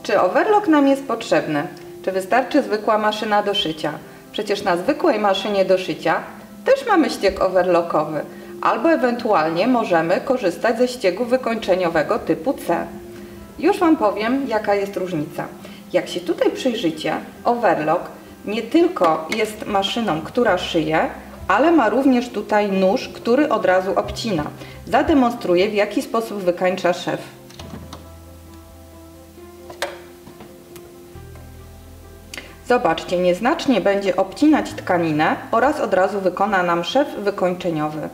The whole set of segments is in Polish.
Czy overlock nam jest potrzebny? Czy wystarczy zwykła maszyna do szycia? Przecież na zwykłej maszynie do szycia też mamy ścieg overlockowy, albo ewentualnie możemy korzystać ze ściegu wykończeniowego typu C. Już Wam powiem, jaka jest różnica. Jak się tutaj przyjrzycie, overlock nie tylko jest maszyną, która szyje, ale ma również tutaj nóż, który od razu obcina. Zademonstruję, w jaki sposób wykańcza szef. Zobaczcie, nieznacznie będzie obcinać tkaninę oraz od razu wykona nam szef wykończeniowy.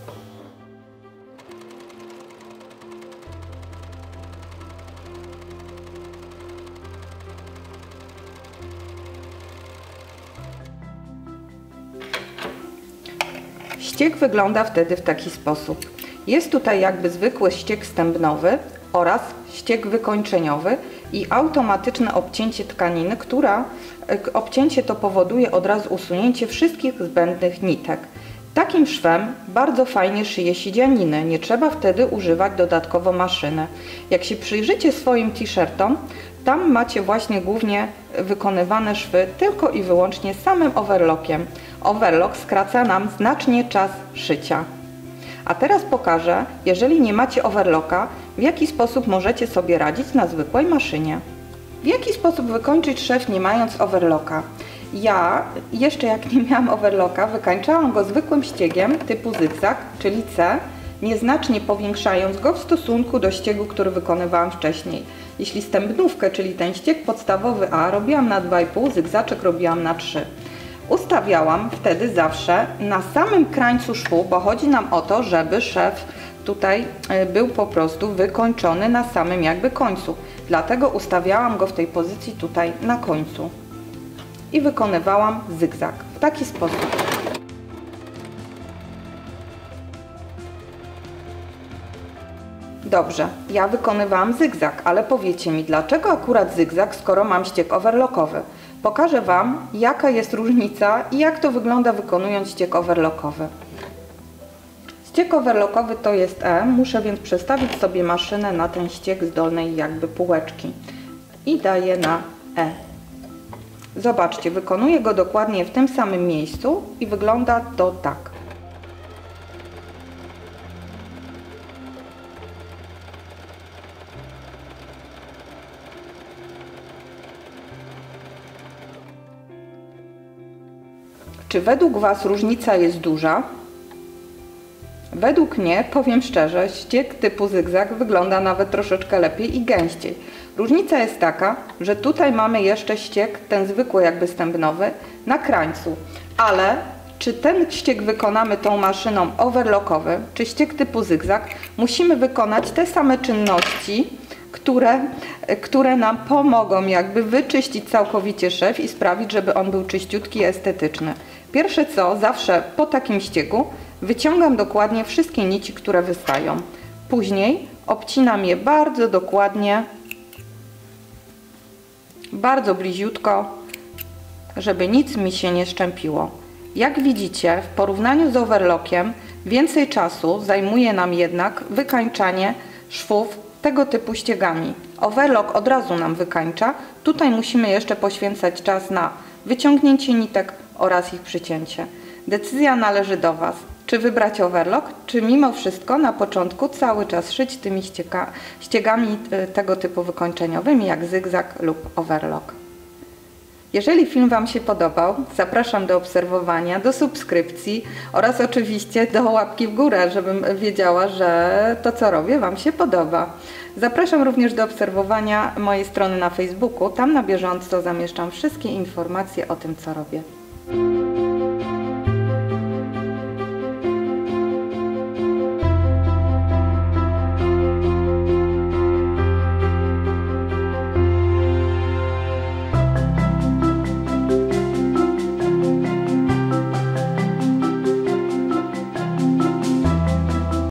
Ścieg wygląda wtedy w taki sposób. Jest tutaj jakby zwykły ścieg stębnowy oraz ścieg wykończeniowy i automatyczne obcięcie tkaniny, obcięcie to powoduje od razu usunięcie wszystkich zbędnych nitek. Takim szwem bardzo fajnie szyje siedzianiny, nie trzeba wtedy używać dodatkowo maszyny. Jak się przyjrzycie swoim t-shirtom, tam macie właśnie głównie wykonywane szwy tylko i wyłącznie samym overlockiem. Overlock skraca nam znacznie czas szycia. A teraz pokażę, jeżeli nie macie overlocka, w jaki sposób możecie sobie radzić na zwykłej maszynie. W jaki sposób wykończyć szef nie mając overlocka? Ja, jeszcze jak nie miałam overlocka, wykańczałam go zwykłym ściegiem typu zygzak, czyli C, nieznacznie powiększając go w stosunku do ściegu, który wykonywałam wcześniej. Jeśli stębnówkę, czyli ten ścieg podstawowy A, robiłam na 2,5, zygzaczek robiłam na 3. Ustawiałam wtedy zawsze na samym krańcu szwu, bo chodzi nam o to, żeby szef tutaj był po prostu wykończony na samym jakby końcu. Dlatego ustawiałam go w tej pozycji tutaj na końcu i wykonywałam zygzak w taki sposób. Dobrze, ja wykonywałam zygzak, ale powiecie mi, dlaczego akurat zygzak, skoro mam ścieg overlockowy? Pokażę Wam, jaka jest różnica i jak to wygląda wykonując ścieg overlockowy. Ścieg overlockowy to jest E, muszę więc przestawić sobie maszynę na ten ścieg z dolnej jakby półeczki i daję na E. Zobaczcie, wykonuję go dokładnie w tym samym miejscu i wygląda to tak. Czy według Was różnica jest duża? Według mnie, powiem szczerze, ścieg typu zygzak wygląda nawet troszeczkę lepiej i gęściej. Różnica jest taka, że tutaj mamy jeszcze ścieg, ten zwykły jakby stębnowy, na krańcu. Ale czy ten ścieg wykonamy tą maszyną overlockowy, czy ścieg typu zygzak, musimy wykonać te same czynności, które nam pomogą jakby wyczyścić całkowicie szef i sprawić, żeby on był czyściutki i estetyczny. Pierwsze co, zawsze po takim ściegu wyciągam dokładnie wszystkie nici, które wystają. Później obcinam je bardzo dokładnie, bardzo bliziutko, żeby nic mi się nie szczępiło. Jak widzicie, w porównaniu z overlockiem więcej czasu zajmuje nam jednak wykańczanie szwów tego typu ściegami. Overlock od razu nam wykańcza, tutaj musimy jeszcze poświęcać czas na wyciągnięcie nitek oraz ich przycięcie. Decyzja należy do Was, czy wybrać overlock, czy mimo wszystko na początku cały czas szyć tymi ściegami tego typu wykończeniowymi jak zygzak lub overlock. Jeżeli film Wam się podobał, zapraszam do obserwowania, do subskrypcji oraz oczywiście do łapki w górę, żebym wiedziała, że to co robię Wam się podoba. Zapraszam również do obserwowania mojej strony na Facebooku, tam na bieżąco zamieszczam wszystkie informacje o tym co robię.